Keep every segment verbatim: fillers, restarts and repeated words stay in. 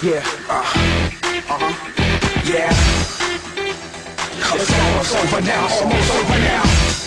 Yeah, uh, uh-huh, yeah. It's almost over now, almost over now.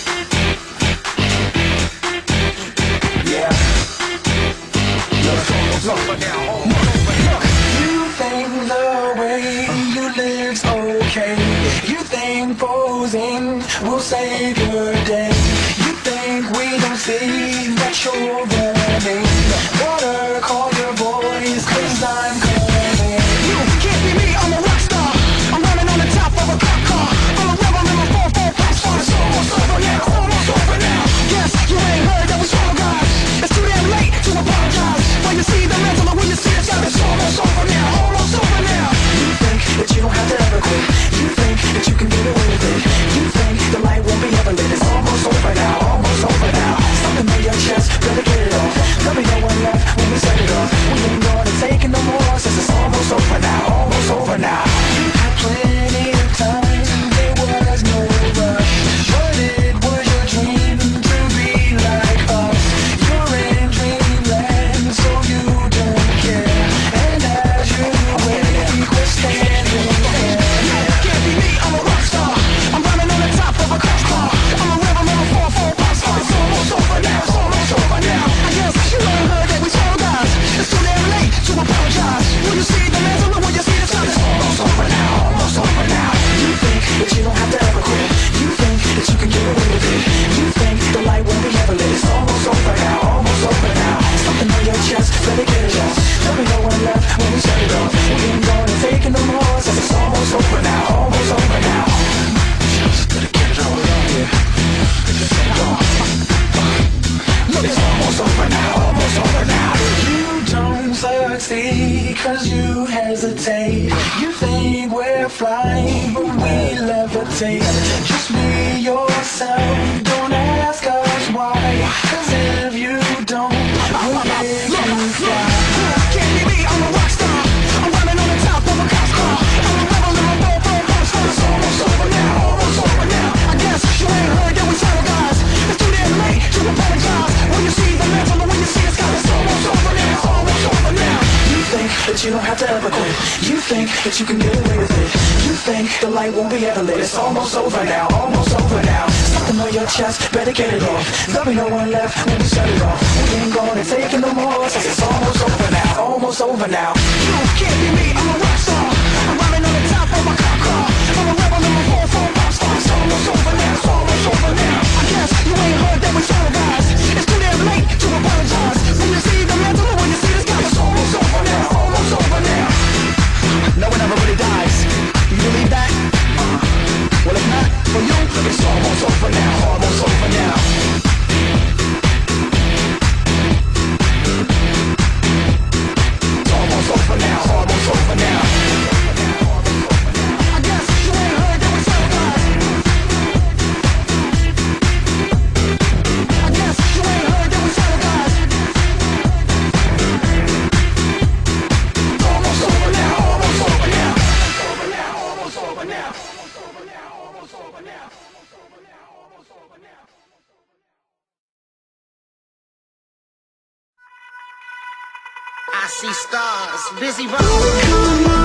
Yeah. Look, it's almost over now, almost over now. You think the way you live's okay. You think posing will save your day. You think we don't see that you're running. Water, call your boys, cause I'm coming. You can't be me, I'm a rock star. I'm running on the top of a cop car. I'm a rebel in my four four pop star. It's almost over now, almost over now. Yes, you ain't heard that we swallow guys. It's too damn late to apologize. When you see the mental and when you see the sky, it's almost over now, almost over now. You think that you don't have to ever quit. You think that you can get away with it. You think the light won't be ever lit. It's almost over now, almost over now. Something on your chest, better get it off. There'll be no one left when we set it off. We ain't gonna take it no more, since it's almost over now, almost over now. You had plenty of time, there was no rush. But it was your dream to be like us. You're in dreamland, so you don't care. And as you wake, we're standing there. Can't be me, I'm a rock star. I'm running on the top of a cop car. I'm a rebel in a four four pop star. It's almost over now, it's almost over now. I guess you ain't heard that we swallow guys. It's too damn late to apologize. When you see the mantle and when you see the sun, it's almost over now, almost over now. You think that you don't have to ever quit. You think that you can get away with it. You think the light won't be ever lit. It's almost over now, almost over now. Something on your chest, better get it off. There'll be no one left when we set it off. We ain't gonna take it no more, since it's almost over now, almost over now. Just better get it all on here. Look, it's almost over now, almost over now. You don't succeed cause you hesitate. You think we're flying but we levitate. Just be yourself, don't ask us why. Cause if you don't, we'll make you fly. Can't be me, I'm a rock star. I'm running on the top of a cop car. I'm a rebel in my four four pop star. It's almost over now, almost over now. I guess you ain't heard that we swallow guys. It's too damn late to apologize. When you see the mantle and when you see the sky, it's almost over now, it's almost over now. You think that you don't have to ever quit. You think that you can get away with it. You think the light won't be ever lit. It's almost over now, almost over now. Something on your chest, better get it off. There'll be no one left when we set it off. We ain't gonna take it no more, since it's almost over now, almost over now. You can't be me, I'm a rock star. I'm running on the top of my cop car. I'm a rebel in my four four pop star. It's almost over now, it's almost over now. I guess you ain't heard that we swallow guys. It's too damn late to apologize. When you see the mantle and when you see the sky, it's almost over now, almost over now. No one ever really dies. You believe that? Uh, well, if not, for you, it's almost over now, almost over now. It's almost over now, almost over now. I guess you ain't heard that we swallow guys. I guess you ain't heard that we swallow guys. It's almost over now, almost over now. Over now, almost over now. Almost over now, almost over now. Almost over now, almost over now. I see stars, busy rolling.